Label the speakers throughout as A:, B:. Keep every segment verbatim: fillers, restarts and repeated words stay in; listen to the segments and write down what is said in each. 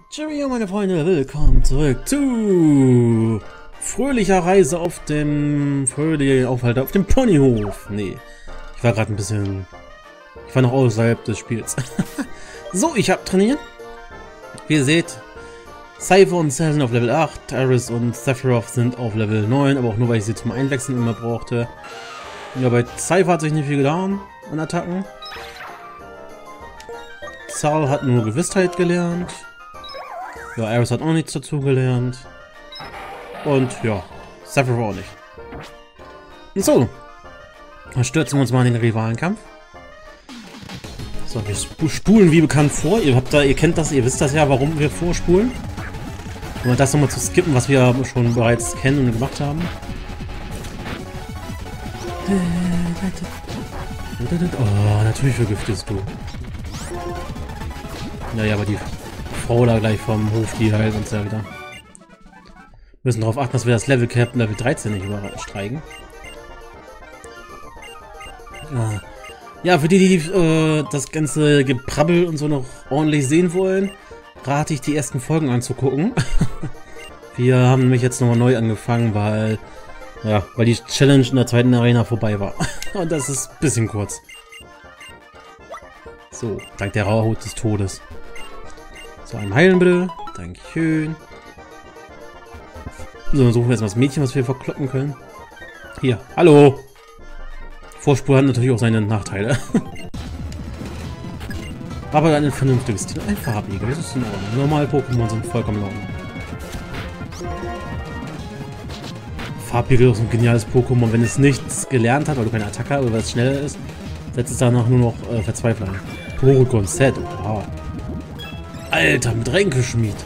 A: Cheerio, meine Freunde, willkommen zurück zu fröhlicher Reise auf dem fröhlichen Aufhalt auf dem Ponyhof. Nee, ich war gerade ein bisschen... Ich war noch außerhalb des Spiels. So, ich habe trainiert. Wie ihr seht, Cypher und Cell sind auf Level acht, Aris und Sephiroth sind auf Level neun, aber auch nur, weil ich sie zum Einwechseln immer brauchte. Ja, bei Cypher hat sich nicht viel getan an Attacken. Cell hat nur Gewissheit gelernt. Ja, Aris hat auch nichts dazu gelernt. Und ja, Sephiroth auch nicht. Und so, dann stürzen wir uns mal in den Rivalenkampf. So, wir spulen wie bekannt vor. Ihr habt da, ihr kennt das, ihr wisst das ja, warum wir vorspulen. Um das nochmal zu skippen, was wir schon bereits kennen und gemacht haben. Oh, natürlich vergiftest du. Naja, aber die Frau da gleich vom Hof, die heilt uns ja wieder. Wir müssen darauf achten, dass wir das Level Cap Level dreizehn nicht übersteigen. Ja. Ja, für die, die äh, das ganze Geprabbel und so noch ordentlich sehen wollen, rate ich, die ersten Folgen anzugucken. Wir haben nämlich jetzt nochmal neu angefangen, weil, ja, weil die Challenge in der zweiten Arena vorbei war. Und das ist ein bisschen kurz. So, dank der Rauhaut des Todes. So, ein Heilen bitte. Dankeschön. So, dann suchen wir jetzt mal das Mädchen, was wir verkloppen können. Hier, hallo! Vorspur hat natürlich auch seine Nachteile. Aber ein vernünftiges Tier. Ein farbiger, das ist in Ordnung. Normale Pokémon sind vollkommen in Ordnung. Farbigel ist ein geniales Pokémon. Wenn es nichts gelernt hat, weil du keine Attacke hast oder weil es schneller ist, setzt es danach nur noch äh, Verzweiflung ein. Porygon Set. Wow. Alter, mit Ränkeschmied.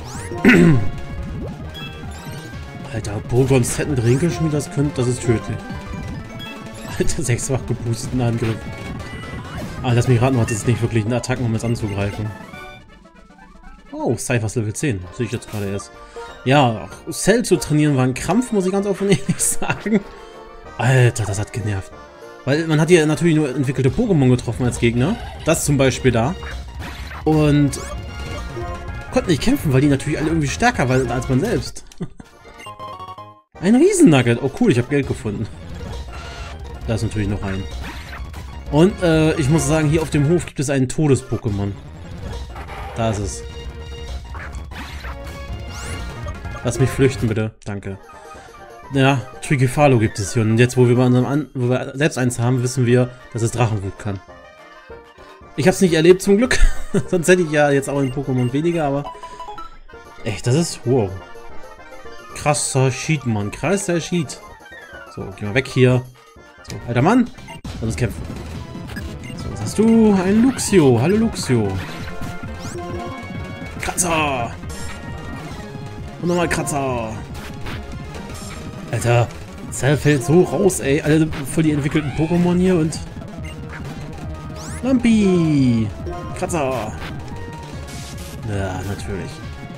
A: Alter, Porygon Set mit Ränkeschmied, das, könnt, das ist tödlich. Alter, sechsfach geboosteten Angriff. Ah, lass mich raten, du hattest nicht wirklich eine Attacken, um es anzugreifen. Oh, Cyphers Level zehn. Sehe ich jetzt gerade erst. Ja, Cell zu trainieren war ein Krampf, muss ich ganz offen ehrlich sagen. Alter, das hat genervt. Weil man hat ja natürlich nur entwickelte Pokémon getroffen als Gegner. Das zum Beispiel da. Und konnten nicht kämpfen, weil die natürlich alle irgendwie stärker waren als man selbst. Ein Riesennugget. Oh cool, ich habe Geld gefunden. Da ist natürlich noch ein. Und äh, ich muss sagen, hier auf dem Hof gibt es einen Todes-Pokémon. Da ist es. Lass mich flüchten, bitte. Danke. Ja, Trigefalo gibt es hier. Und jetzt, wo wir, bei unserem An wo wir selbst eins haben, wissen wir, dass es Drachenwut kann. Ich habe es nicht erlebt, zum Glück. Sonst hätte ich ja jetzt auch ein Pokémon weniger, aber... Echt, das ist... Wow. Krasser Sheet, Mann. Krasser Sheet. So, geh mal weg hier. So, alter Mann. Lass uns kämpfen. So, was hast du? Ein Luxio. Hallo, Luxio. Kratzer. Und nochmal Kratzer. Alter, Cell fällt so raus, ey. Alle voll die entwickelten Pokémon hier und... Lampi. Kratzer. Ja, natürlich.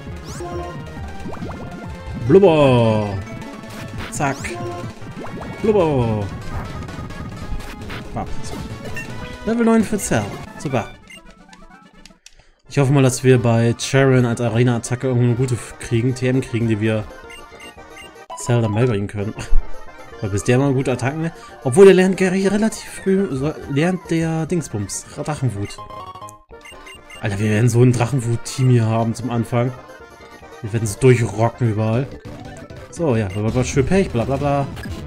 A: Blubber. Zack. Blubber. Ah, Level neun für Cell. Super. Ich hoffe mal, dass wir bei Cheren als Arena-Attacke irgendeine gute kriegen, T M kriegen, die wir Cell dann beibringen können. Weil bis der mal gute Attacken lernt. Obwohl der lernt Gary relativ früh, so, lernt der Dingsbums, Drachenwut. Alter, wir werden so ein Drachenwut-Team hier haben zum Anfang. Wir werden es durchrocken überall. So, ja, aber schön Pech, bla bla bla.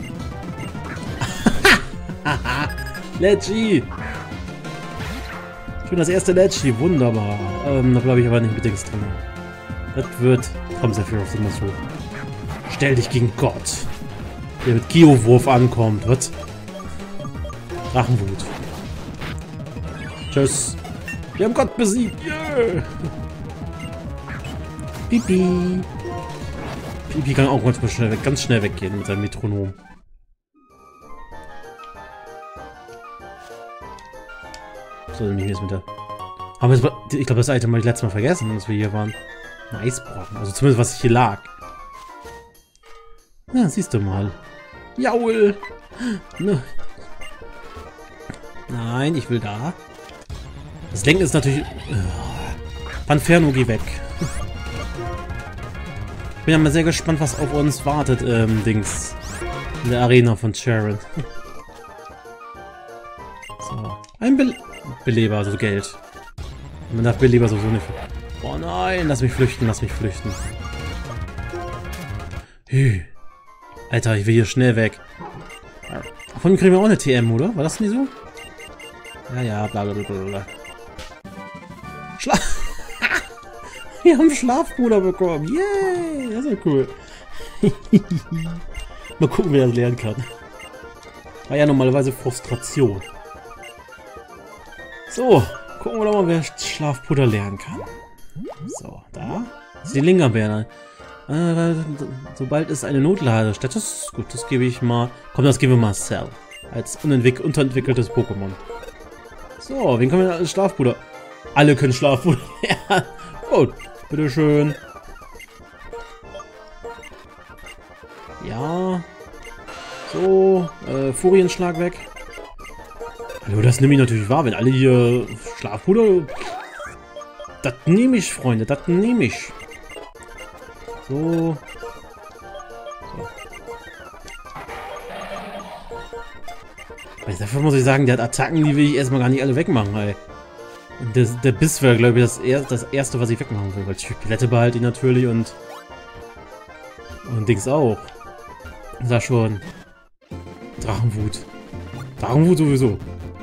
A: Leggy! Ich bin das erste Leggy, wunderbar. Ähm, da glaube ich aber nicht mit Dings drin. Das wird... Komm, Sephiroth, immer so. Stell dich gegen Gott. Der mit Geo-Wurf ankommt, wird. Drachenwut. Tschüss. Wir haben Gott besiegt. Yeah. Pipi. Pipi kann auch ganz schnell, weg, ganz schnell weggehen mit seinem Metronom. So, dann ist mit der. Aber das war, ich glaube, das Item habe ich letztes Mal vergessen, als wir hier waren. Ein Eisbrocken. Also zumindest, was hier lag. Ja, siehst du mal. Jaul! Ne. Nein, ich will da. Das Lenken ist natürlich... Panferno, geh weg. Ich bin ja mal sehr gespannt, was auf uns wartet, ähm, Dings. In der Arena von Cheren. So. Ein Be Beleber, also Geld. Man darf Beleber sowieso nicht. Oh nein, lass mich flüchten, lass mich flüchten. Hü. Alter, ich will hier schnell weg. Von ihm kriegen wir auch eine T M, oder? War das nicht so? Ja, ja, bla bla bla bla. Schlaf. Wir haben Schlafbruder bekommen. Yay! Das ist ja cool. Mal gucken, wer das lernen kann. War ja normalerweise Frustration. So, gucken wir doch mal, wer Schlafpuder lernen kann. So, da. Das ist die Lingerbeere. Äh, sobald es eine Notlade statt ist, gut, das gebe ich mal. Komm, das geben wir mal Cell. Als unterentwickeltes Pokémon. So, wen können wir als Schlafpuder? Alle können Schlafpuder lernen. Gut, bitteschön. Ja. So, äh, Furienschlag weg. Hallo, das nehme ich natürlich wahr, wenn alle hier Schlafpuder... Das nehme ich, Freunde, das nehme ich. So. So. Also dafür muss ich sagen, der hat Attacken, die will ich erstmal gar nicht alle wegmachen, ey. Und das, der Biss wäre, glaube ich, das, er das erste, was ich wegmachen will, weil die Skelette behalte ich natürlich und... Und Dings auch. Sag schon. Drachenwut. Drachenwut sowieso.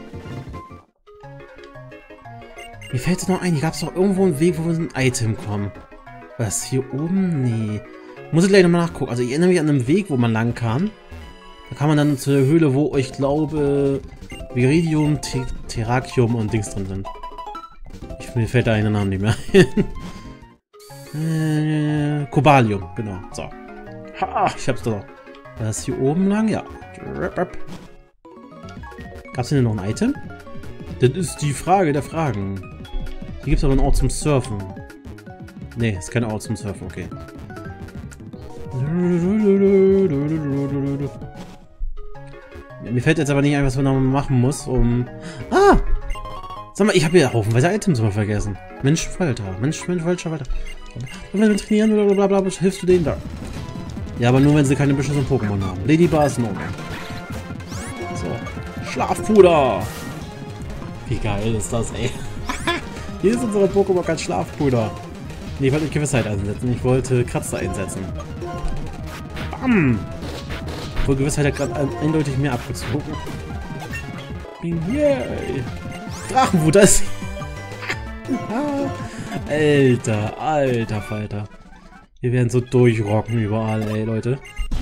A: Mir fällt es noch ein, hier gab es doch irgendwo einen Weg, wo wir ein Item kommen. Was, hier oben? Nee. Muss ich gleich nochmal nachgucken. Also ich erinnere mich an einen Weg, wo man lang kam. Da kam man dann zur Höhle, wo ich glaube Viridium, Te Terrakium und Dings drin sind. Ich, mir fällt da einer Name nicht mehr ein. äh, Cobalium, genau. So. Ha, ich hab's doch. War das hier oben lang? Ja. Gab's denn noch ein Item? Das ist die Frage der Fragen. Hier gibt's aber einen Ort zum Surfen. Ne, ist kein Ort zum Surfen, okay. Ja, mir fällt jetzt aber nicht ein, was man noch machen muss, um... Ah! Sag mal, ich habe hier haufenweise Items mal vergessen. Mensch, Falter. Mensch, Mensch, falscher Falter. Wenn wir trainieren oder blablabla, hilfst du denen da? Ja, aber nur, wenn sie keine beschissenen Pokémon haben. Ladybar ist in Ordnung. So. Schlafpuder! Wie geil ist das, ey? Hier ist unsere Pokémon kein Schlafpuder. Nee, ich wollte nicht Gewissheit einsetzen. Ich wollte Kratzer einsetzen. Bam! Obwohl Gewissheit hat gerade eindeutig mehr abgezogen. Yay! Drachenwut, das ist... Alter, alter Falter. Wir werden so durchrocken überall, ey, Leute.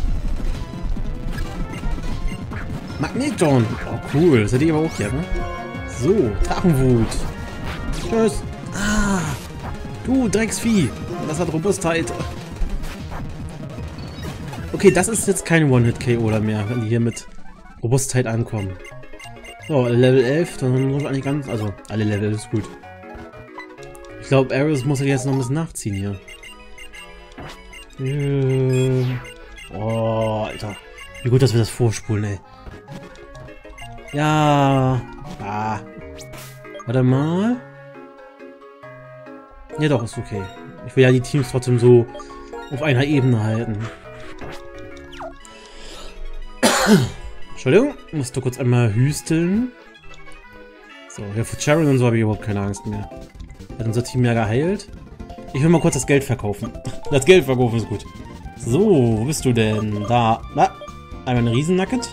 A: Magneton! Oh, cool. Das hätte ich aber auch hier, ne? So, Drachenwut. Tschüss. Ah! Du, Drecksvieh. Das hat Robustheit. Okay, das ist jetzt kein One-Hit-K O mehr, wenn die hier mit Robustheit ankommen. So, Level elf, dann sind wir eigentlich ganz... Also, alle Level, ist gut. Ich glaube, Aeris muss jetzt noch ein bisschen nachziehen hier. Oh, Alter. Wie gut, dass wir das vorspulen, ey. Ja. Ah. Warte mal. Ja doch, ist okay. Ich will ja die Teams trotzdem so auf einer Ebene halten. Entschuldigung, musst du kurz einmal hüsteln. So, ja, für Cheren und so habe ich überhaupt keine Angst mehr. Hat unser Team ja geheilt. Ich will mal kurz das Geld verkaufen. Das Geld verkaufen ist gut. So, wo bist du denn? Da. Na, einmal ein Riesennacket.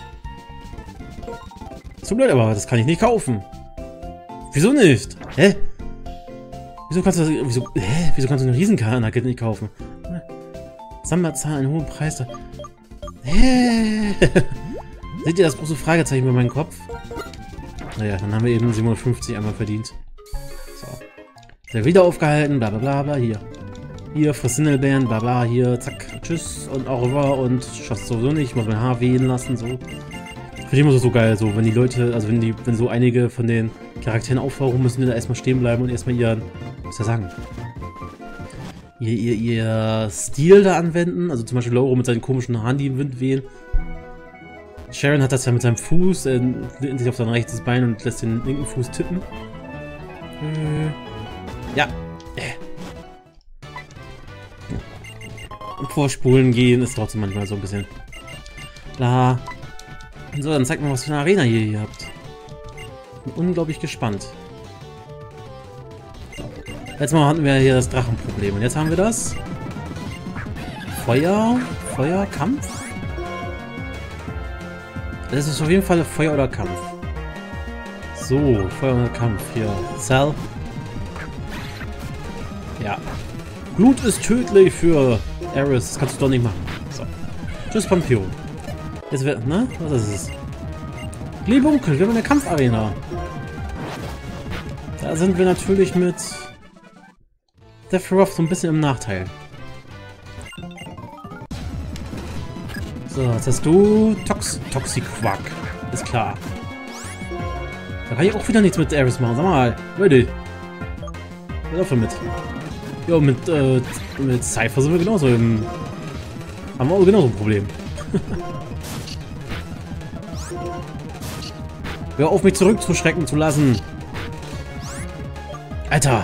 A: Zu blöd, aber das kann ich nicht kaufen. Wieso nicht? Hä? Wieso kannst du das, wieso, hä? Wieso kannst du einen Riesennacket nicht kaufen? Sammler zahlen einen hohen Preis. Da. Hä? Seht ihr das große Fragezeichen über meinen Kopf? Naja, dann haben wir eben siebenhundertfünfzig einmal verdient. So. Der wieder aufgehalten, bla bla bla bla, hier. Hier, Fossinelbeeren, bla bla, hier, zack, tschüss und au revoir und schoss sowieso nicht, ich muss mein Haar wehen lassen, so. Finde ich immer so geil, so, wenn die Leute, also wenn die, wenn so einige von den Charakteren auftauchen, müssen die da erstmal stehen bleiben und erstmal ihren, was soll ich sagen, ihr, ihr, ihr Stil da anwenden, also zum Beispiel Lauro mit seinen komischen Haaren, die im Wind wehen. Cheren hat das ja mit seinem Fuß, er lehnt sich auf sein rechtes Bein und lässt den linken Fuß tippen. Äh, ja. Vorspulen gehen ist trotzdem manchmal so ein bisschen. Klar. So, dann zeigt mal, was für eine Arena ihr hier habt. Bin unglaublich gespannt. Letztes Mal hatten wir hier das Drachenproblem und jetzt haben wir das. Feuer, Feuer, Kampf. Das ist auf jeden Fall Feuer oder Kampf. So, Feuer oder Kampf hier. Cell. Ja. Blut ist tödlich für Aeris. Das kannst du doch nicht machen. So. Tschüss, Pampio. Jetzt wird, ne? Was ist es? Glibunkel, wir haben eine Kampfarena. Da sind wir natürlich mit Sephiroth so ein bisschen im Nachteil. So, jetzt hast du Tox Toxiquack. Ist klar. Da kann ich auch wieder nichts mit Aeris machen. Sag mal, Leute. Hör dafür mit. Ja, mit, äh, mit Cypher sind wir genauso im... Haben wir auch genauso ein Problem. Hör auf, mich zurückzuschrecken zu lassen. Alter.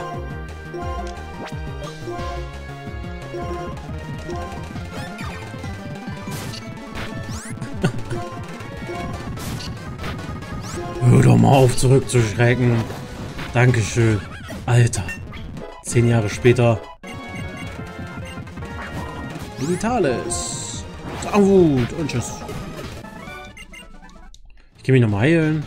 A: Hör doch mal auf, zurückzuschrecken. Dankeschön. Alter. Zehn Jahre später. Digitales. Wut und tschüss. Ich geh mich nochmal heilen.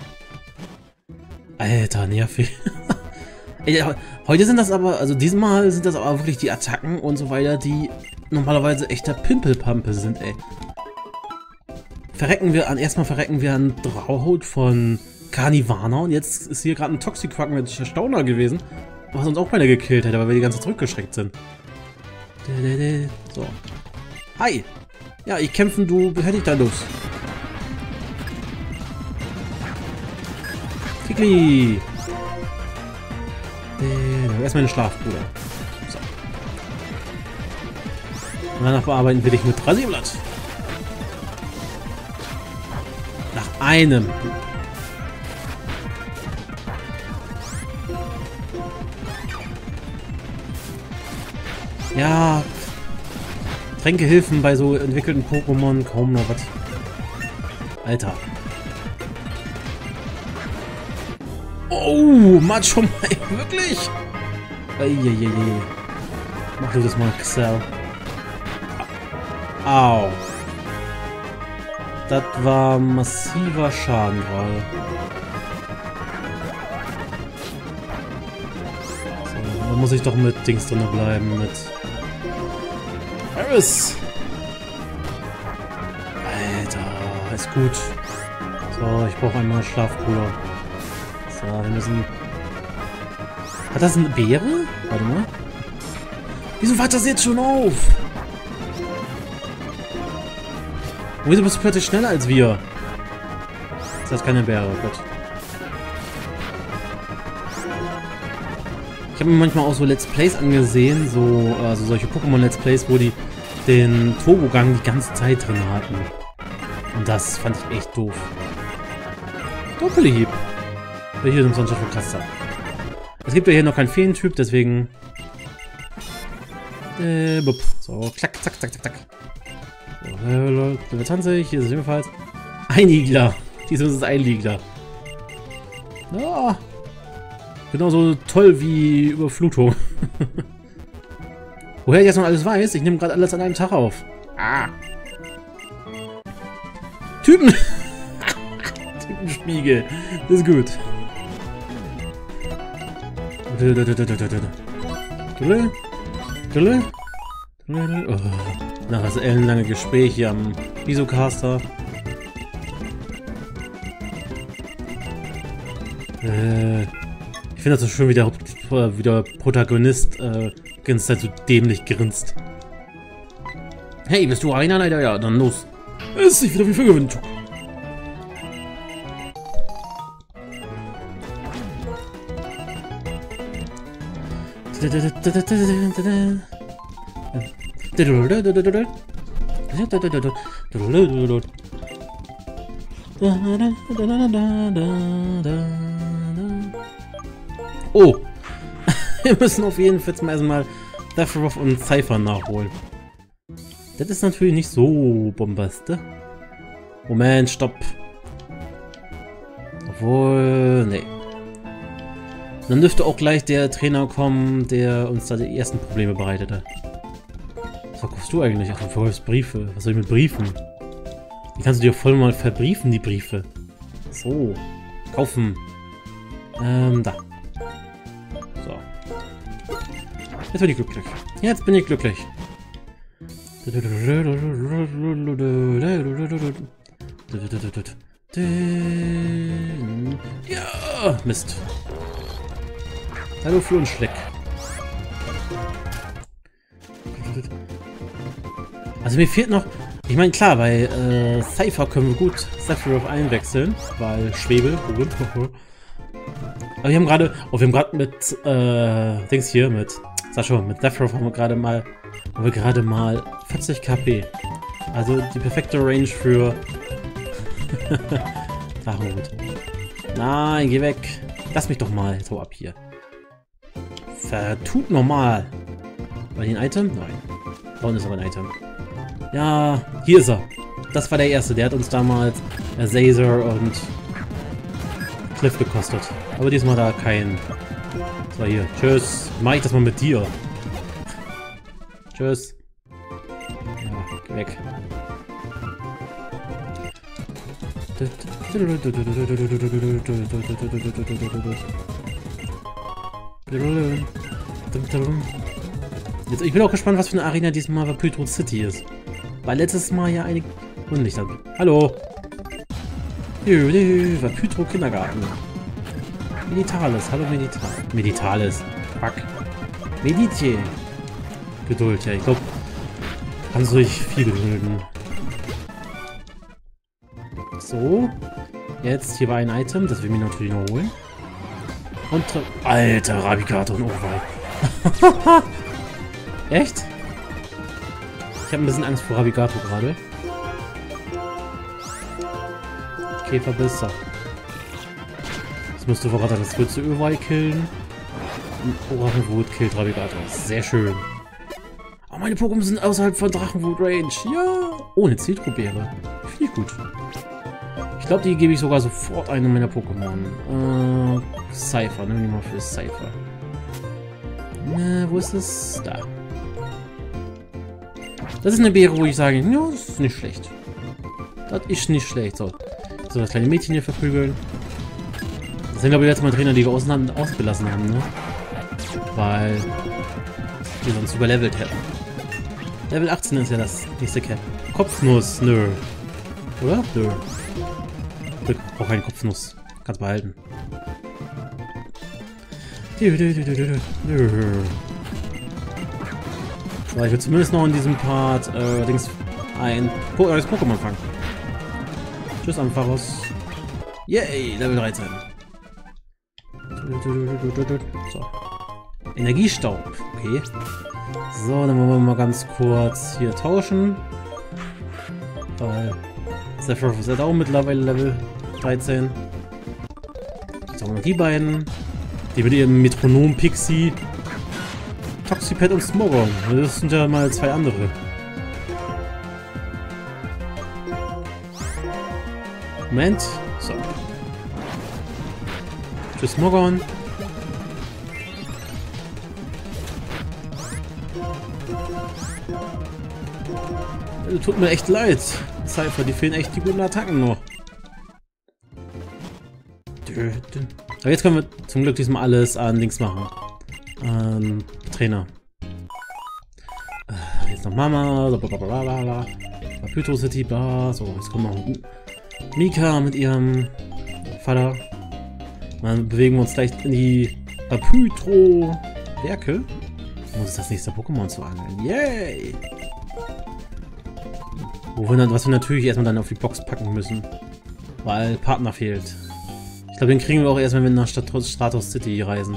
A: Alter, nervig. Heute sind das aber, also diesmal sind das aber wirklich die Attacken und so weiter, die normalerweise echter Pimpelpampe sind, ey. Verrecken wir an, erstmal verrecken wir an Drauhaut von Carnivana und jetzt ist hier gerade ein Toxiquack mit Stauner gewesen, was uns auch beinahe gekillt hätte, weil wir die ganze Zeit zurückgeschreckt sind. So. Hi! Ja, ich kämpfen, du hätte ich da los. Kikli! Erstmal in den Schlaf, Bruder. So. Und danach bearbeiten wir dich mit Rasierblatt. Nach einem. Ja. Tränkehilfen bei so entwickelten Pokémon kaum noch was. Alter. Oh, Macho Mai, wirklich? Eieiei. Mach du das mal, Xel. Au. Das war massiver Schaden gerade. So, da muss ich doch mit Dings drin bleiben, mit Aeris. Alter, ist gut. So, ich brauche einmal Schlafpuder. So, wir müssen... Hat das eine Beere? Warte mal. Wieso wacht das jetzt schon auf? Und wieso bist du plötzlich schneller als wir? Das hat keine Beere, oh Gott. Ich habe mir manchmal auch so Let's Plays angesehen, so also solche Pokémon-Let's Plays, wo die den Turbogang die ganze Zeit drin hatten. Und das fand ich echt doof. Doppelhieb. Hier sind sonst schon verkratzt. Es gibt ja hier noch keinen Feentyp, deswegen... Äh, bup. So, klack, zack, zack, zack, zack. So, Level zwanzig, hier ist es ebenfalls. Ein Igler. Diesmal ist es ein Igler. Ja. Genauso toll wie Überflutung. Woher ich jetzt noch alles weiß, ich nehme gerade alles an einem Tag auf. Ah. Typen! Typenspiegel. Das ist gut. Oh. Nach das ellenlange Gespräch hier am Visocaster. Äh, ich finde das so schön, wie der, wie der Protagonist äh, die ganze Zeit so dämlich grinst. Hey, bist du einer? Leider ja, dann los. Es ist wieder wie für gewinnt. Oh! Wir müssen auf jeden Fall mal erstmal Sephiroth und Cypher nachholen. Das ist natürlich nicht so bombastisch. Moment, stopp. Obwohl, nee. Dann dürfte auch gleich der Trainer kommen, der uns da die ersten Probleme bereitete. Was verkaufst du eigentlich? Ach, du verkaufst Briefe. Was soll ich mit Briefen? Die kannst du dir voll mal verbriefen, die Briefe. So. Kaufen. Ähm, da. So. Jetzt bin ich glücklich. Jetzt bin ich glücklich. Ja, Mist. Hallo für uns Schleck. Also mir fehlt noch... Ich meine, klar, bei äh, Cypher können wir gut Sephiroth einwechseln, weil Schwebel. Aber wir haben gerade... Oh, wir haben gerade mit... Äh, Dings hier, mit... Sag schon, mit Sephiroth haben wir gerade mal... Haben wir gerade mal vierzig KP. Also die perfekte Range für... Drachenhut. Nein, geh weg. Lass mich doch mal. So ab hier. Vertut normal. War hier ein Item? Nein. Da unten ist aber ein Item. Ja, hier ist er. Das war der erste. Der hat uns damals äh, Zazer und Cliff gekostet. Aber diesmal da kein... So, hier. Tschüss. Mach ich das mal mit dir. Tschüss. Ja, geh weg. Jetzt, ich bin auch gespannt, was für eine Arena diesmal Vapütro City ist. Weil letztes Mal ja einige... Und nicht dann. Hallo! Vapütro Kindergarten. Meditales. Hallo Medital. Meditales. Fuck. Meditier. Geduld, ja. Ich glaube, kann sich viel gedulden. So. Jetzt, hier war ein Item. Das will ich mir natürlich noch holen. Und... Alter, Rabigato und Ohrwei. Echt? Ich habe ein bisschen Angst vor Rabigato gerade. Käferbiss. Das müsste verraten, das würdest du Ohrwei killen. Und Drachenwut killt Rabigato. Sehr schön. Oh, meine Pokémon sind außerhalb von Drachenwut Range. Ja. Oh, eine Zitrusbeere. Finde ich gut. Ich glaube, die gebe ich sogar sofort eine meiner Pokémon. Äh, Cypher. Nehmen wir mal für Cypher. Äh, wo ist es? Da. Das ist eine Beere, wo ich sage, ja, das ist nicht schlecht. Das ist nicht schlecht. So, so das kleine Mädchen hier verprügeln. Das sind, glaube ich, jetzt mal Trainer, die wir außen ausgelassen haben, ne? Weil wir sonst überlevelt hätten. Level achtzehn ist ja das nächste Cap. Kopfnuss, nö. Oder? Nö. Ich brauche keine Kopfnuss. Kannst behalten. So, ich will zumindest noch in diesem Part äh, Dings ein po neues Pokémon fangen. Tschüss, Ampharos. Yay, Level dreizehn. So. Energiestaub. Okay. So, dann wollen wir mal ganz kurz hier tauschen. Weil Sephiroth ist ja auch mittlerweile Level dreizehn. Jetzt haben wir noch die beiden. Die mit ihrem Metronom Pixie. Toxipad und Smogon. Das sind ja mal zwei andere. Moment. So. Tschüss, Smogon. Tut mir echt leid. Cypher, die fehlen echt die guten Attacken noch. Aber jetzt können wir zum Glück diesmal alles an Links machen. Ähm, Trainer. Äh, jetzt noch Mama. Blablabla. Vapütro City, bla. So, jetzt kommt noch Mika mit ihrem Vater. Dann bewegen wir uns gleich in die Vapütro Werke. Muss es das nächste Pokémon zu angeln. Yay! Wo wir dann, was wir natürlich erstmal dann auf die Box packen müssen. Weil Partner fehlt. Ich glaube, den kriegen wir auch erst, wenn wir nach Stratos City reisen.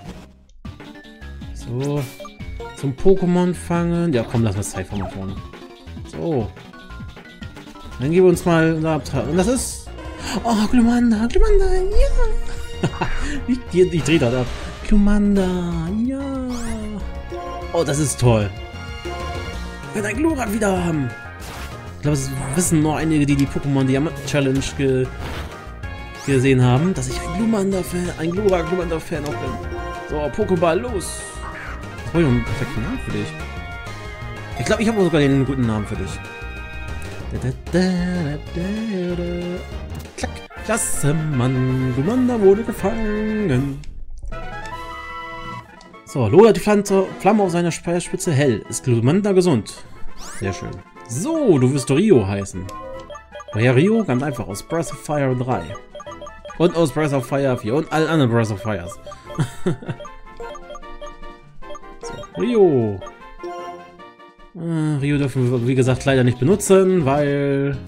A: So. Zum Pokémon fangen. Ja, komm, lass mal Cypher mal vorne. So. Dann geben wir uns mal unser Abtrag. Und das ist... Oh, Glumanda, Glumanda, ja! ich ich, ich drehe das ab. Glumanda, ja! Oh, das ist toll. will ein Glurak wieder haben. Ich glaube, es wissen nur einige, die die Pokémon Diamant Challenge ge gesehen haben, dass ich ein Glumanda-Fan, ein Glurak-Glumanda-Fan auch bin. So, Pokéball, los! Was wollte ich noch einen perfekten Namen für dich? Ich glaube, ich habe sogar den guten Namen für dich. Klack! Klasse, Mann! Glumanda wurde gefangen! So, lodert die Pflanze, Flamme auf seiner Speerspitze hell. Ist Glumanda gesund? Sehr schön. So, du wirst Rio heißen. Woher Rio? Ganz einfach, aus Breath of Fire drei. Und aus Breath of Fire vier und allen anderen Breath of Fires. So, Rio. Äh, Rio dürfen wir, wie gesagt, leider nicht benutzen, weil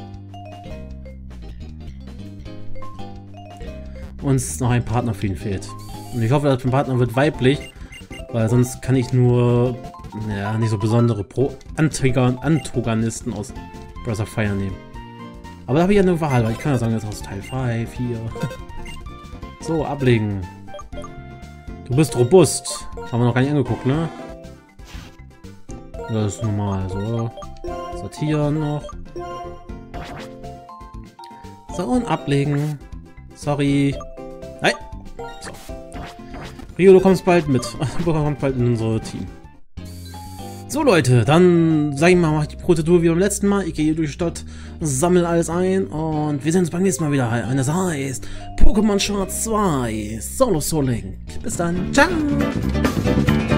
A: uns noch ein Partner für ihn fehlt. Und ich hoffe, der Partner wird weiblich, weil sonst kann ich nur ja, nicht so besondere Pro Antagonisten aus Breath of Fire nehmen. Aber da habe ich ja eine Wahl, weil ich kann ja sagen, jetzt aus Teil drei, vier. So, ablegen. Du bist robust. Das haben wir noch gar nicht angeguckt, ne? Das ist normal. So. Sortieren noch. So, und ablegen. Sorry. Nein. So. Rio, du kommst bald mit. Du kommst bald in unser Team. So Leute, dann sag ich mal, mach ich die Prozedur wie beim letzten Mal. Ich gehe hier durch die Stadt, sammle alles ein und wir sehen uns beim nächsten Mal wieder. Das heißt Pokémon Schwarz zwei Solo Soul Link. Bis dann. Ciao.